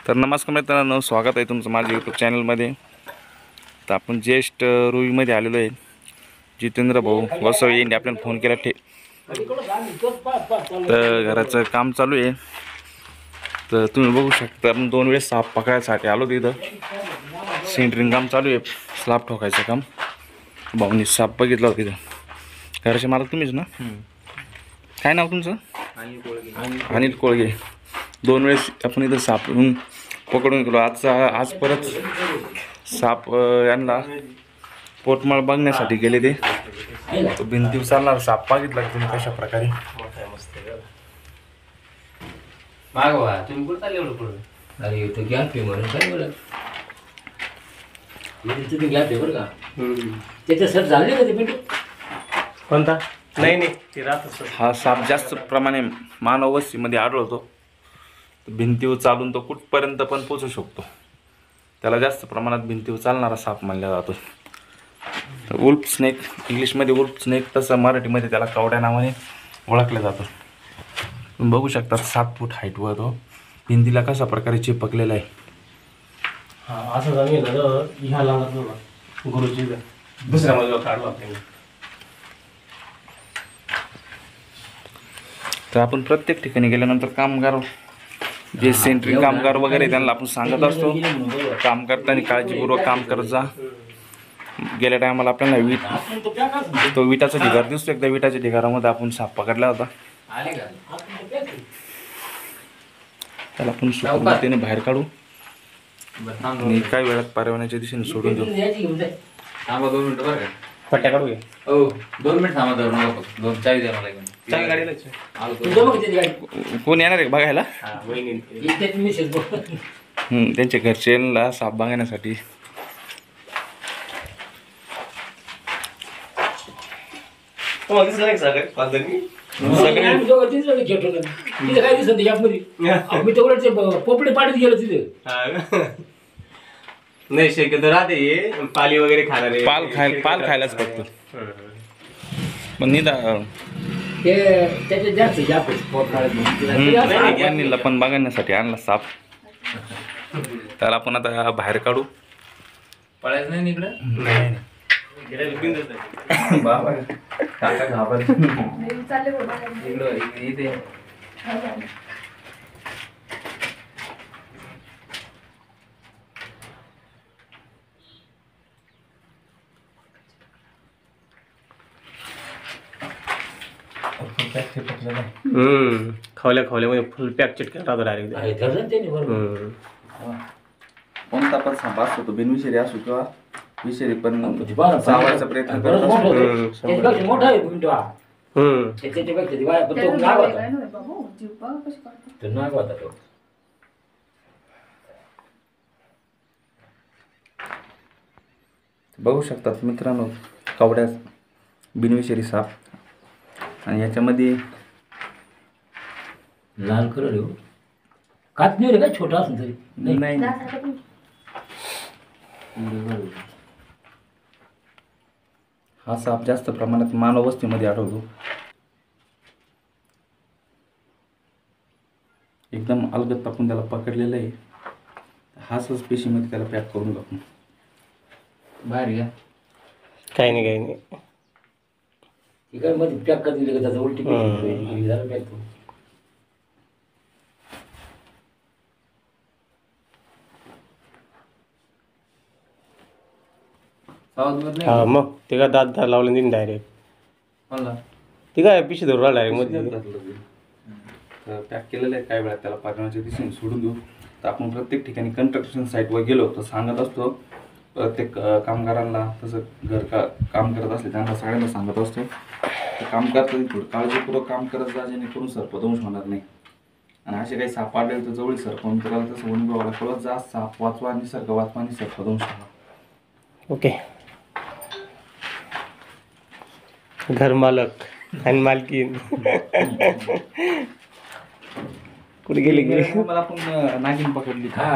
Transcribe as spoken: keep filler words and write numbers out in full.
तर नमस्कार मित्रांनो, स्वागत आहे तुमचं माझ्या यूट्यूब चॅनलमध्ये। तर आपण ज्येष्ठ रूईमध्ये आलेलो आहे। जितेंद्र भाऊ वसवे यांनी आपल्याला फोन केला ठे तर घराचं काम चालू आहे। तर तुम्ही बघू शकता आपण दोन वेळेस साप पकडायसाठी आलो तिथं। सेंटरिंग काम चालू आहे, स्लॅब ठोकायचं काम। भाऊनी साप बघितला होता तिथं। घराचे मालक तुम्हीच ना? काय नाव तुमचं? अनिल कोळगे। अनिल कोळगे। दोन वेळेस आपण इथं साप पकडून गेलो। आज आज परत साप यांना पोटमाळ बघण्यासाठी गेले ते। तो भिंतीवर चालणार साप बघितला की तुम्ही कशा प्रकारे मागवा तुम्ही कुठं चालले एवढं पुढं? अरे इथं गॅप आहे म्हणून काय बोला इथे गॅप आहे बरं का? त्याच्या सर झाले का ते पिंटू? कोणता? नाही नाही ते राहत हा साप जास्त प्रमाणे मानव वस्तीमध्ये आढळतो। भिंतीवर चालून तो कुठपर्यंत पण पोहोचू शकतो। त्याला जास्त प्रमाणात भिंतीवर चालणारा साप मानला जातो। वुल्फ स्नेक, इंग्लिशमध्ये वुल्फ स्नेक, तसं मराठीमध्ये त्याला कवड्या नावाने ओळखलं जातं। तुम्ही बघू शकता सात फूट हाईटवर तो भिंतीला कशा प्रकारे चिपकलेला आहे। हा असं जाऊन झालं ह्या लागत गुरुजी दुसऱ्या मजला काढला त्यांनी। तर आपण प्रत्येक ठिकाणी गेल्यानंतर कामगार जे सेंट्रिंग कामगार वगैरे त्यांना आपण सांगत असतो, काम करताना काळजीपूर्वक काम करत जा। गेल्या टायमाला आपल्याला वीट तो विटाचा ढिगार दिसतो, एकदा विटाच्या ढिगारामध्ये आपण साप पकडला होता। त्याला आपण सुखरूपतेने बाहेर काढू आणि काही वेळात पारवण्याच्या दिशेने सोडून देऊ। थांबा दोन मिनिटं बरं का? पट्ट्या काढू घे। हो दोन मिनिट थांबा दोन मिनिट दोन चाळीस द्या मला घेऊन चांगली गाडीला कोण येणार आहे बघायला? वहिनी हम्म, त्यांच्या घरच्यांना साप बघण्यासाठी। तुम्हाला दिसलं नाही सगळं पालदनी पोपडे पाडीत गेलो तिथे। नाही शक्यतो राहते हे पाली वगैरे खाणारे पाल खाय पाल खायलाच फक्त पण निदा ते त्याचे जास्त जास्त पोट काढत यांनी लपन बघण्यासाठी आणला साप। त्याला आपण आता बाहेर काढू। पळायचं नाही इकडं? नाही बाबा काका घाबर इकडं इथे हम्म खावल्या खावल्यामध्ये फुल पॅक चिटका राहतो डायरेक्ट। कोणता पण साप असतो तो बिनविषारी असो किंवा विषारी पण चावायचा प्रयत्न करत असतो। मोठा आहे पिंटू हा। हम्म त्याच्यापेक्षा दिवाळी पण तो नाग होता तो नाग होता तो। बघू शकतात मित्रांनो, कवड्या बिनविषारी साप आणि याच्यामध्ये लाल कलर आहे कात नाही रे काय छोटा असून तरी नाही हा साप जास्त प्रमाणात मानव वस्तीमध्ये आढळतो। एकदम अलगद आपण त्याला पकडलेलं आहे। हाच पेशीमध्ये त्याला पॅक करून टाकू। बाहेर घ्या। काही नाही काही नाही ठीक आहे मध्ये पॅक कर दिले का त्याचा उलटी पेशी झालं पॅक तो। हा मग ते काय दात दात लावले दिन डायरेक्ट ते काय पिशी धरून डायरेक्ट मध्ये पॅक केलेलं आहे। काही वेळा त्याला पाठवण्याच्या दिशेने सोडून देऊ। तर आपण प्रत्येक ठिकाणी कन्स्ट्रक्शन साईटवर गेलो तर सांगत असतो प्रत्येक कामगारांना, तसं घर का काम करत असले त्यांना सगळ्यांना सांगत असतो ते काम करताना थोडं काळजीपूर्वक काम करत जा, जेणेकरून सर्पदंश होणार नाही। आणि असे काही साप आढळले तर जवळ सर्पदंश करायला तसं वन विभागाला कळत जा, साप वाचवा, निसर्ग वाचवा आणि सर्पदंश होणार। ओके घर मालक आणि मालकीन कुठे गेली गेली मला आपण नागिन पकडली।